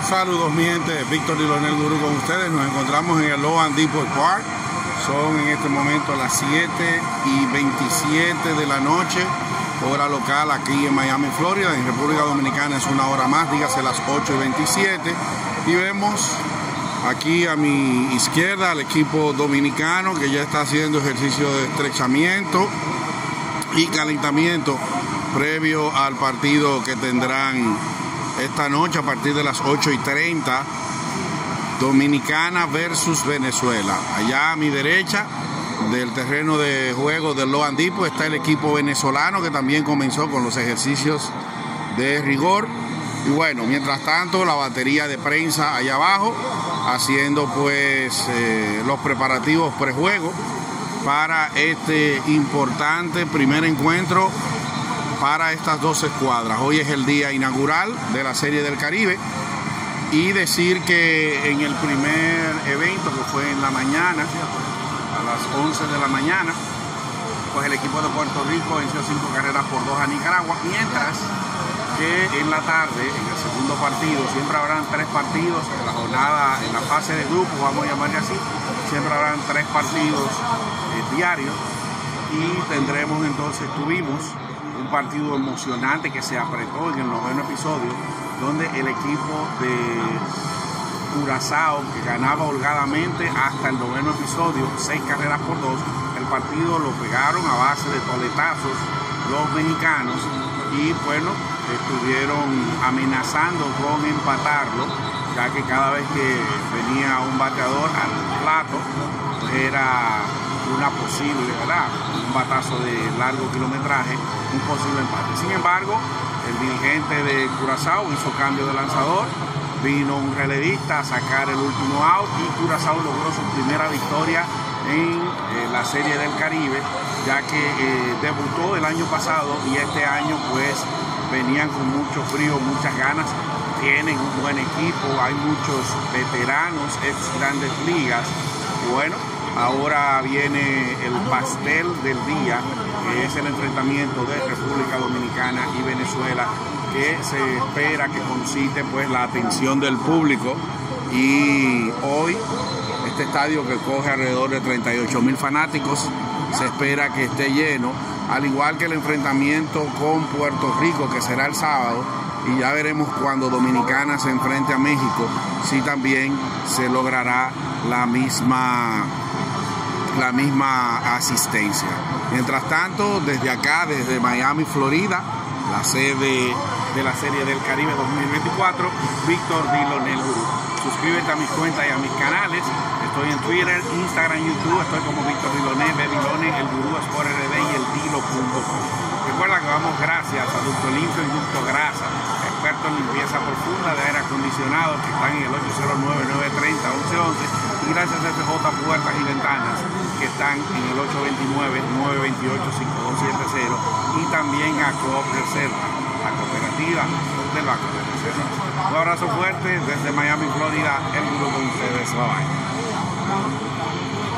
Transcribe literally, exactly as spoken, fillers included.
Saludos mi gente, Víctor Dilonel Gurú con ustedes. Nos encontramos en el Loan Depot Park. Son en este momento las siete y veintisiete de la noche, hora local aquí en Miami, Florida. En República Dominicana es una hora más, dígase las ocho y veintisiete. Y vemos aquí a mi izquierda al equipo dominicano que ya está haciendo ejercicio de estrechamiento y calentamiento previo al partido que tendrán esta noche a partir de las ocho y treinta, Dominicana versus Venezuela. Allá a mi derecha del terreno de juego del Loan Depot está el equipo venezolano que también comenzó con los ejercicios de rigor. Y bueno, mientras tanto la batería de prensa allá abajo haciendo pues eh, los preparativos prejuego para este importante primer encuentro para estas dos escuadras. Hoy es el día inaugural de la Serie del Caribe y decir que en el primer evento, que fue en la mañana, a las once de la mañana, pues el equipo de Puerto Rico venció cinco carreras por dos a Nicaragua, mientras que en la tarde, en el segundo partido, siempre habrán tres partidos en la jornada, en la fase de grupo, vamos a llamarle así, siempre habrán tres partidos eh, diarios, y tendremos entonces, tuvimos un partido emocionante que se apretó en el noveno episodio, donde el equipo de Curazao, que ganaba holgadamente hasta el noveno episodio, seis carreras por dos, el partido lo pegaron a base de toletazos los mexicanos y bueno, estuvieron amenazando con empatarlo, ya que cada vez que venía un bateador al plato era una posible, ¿verdad? Un batazo de largo kilometraje, un posible empate. Sin embargo, el dirigente de Curazao hizo cambio de lanzador, vino un relevista a sacar el último out y Curazao logró su primera victoria en eh, la Serie del Caribe, ya que eh, debutó el año pasado y este año pues venían con mucho frío, muchas ganas, tienen un buen equipo, hay muchos veteranos, ex grandes ligas. Y bueno, ahora viene el pastel del día, que es el enfrentamiento de República Dominicana y Venezuela, que se espera que concite pues la atención del público. Y hoy este estadio, que coge alrededor de treinta y ocho mil fanáticos, se espera que esté lleno, al igual que el enfrentamiento con Puerto Rico, que será el sábado, y ya veremos cuando Dominicana se enfrente a México si también se logrará la misma la misma asistencia. Mientras tanto, desde acá, desde Miami, Florida, la sede de la Serie del Caribe dos mil veinticuatro, Víctor Dilonel Gurú. Suscríbete a mis cuentas y a mis canales. Estoy en Twitter, Instagram, YouTube. Estoy como Víctor Dilonel, Dilonel, el Gurú Sport R D y el Dilo punto com. Recuerda que vamos gracias a Ducto Limpio y Ducto Grasa, expertos en limpieza profunda de aire acondicionado, que están en el ocho cero nueve, nueve tres cero, once once, y gracias a F J Puertas y Ventanas, que están en el ocho dos nueve, nueve dos ocho, cinco dos siete cero, y también a Coop Reserva, la cooperativa del Banco de Reserva. Un abrazo fuerte desde Miami, Florida, el Gurú con ustedes. Bye bye.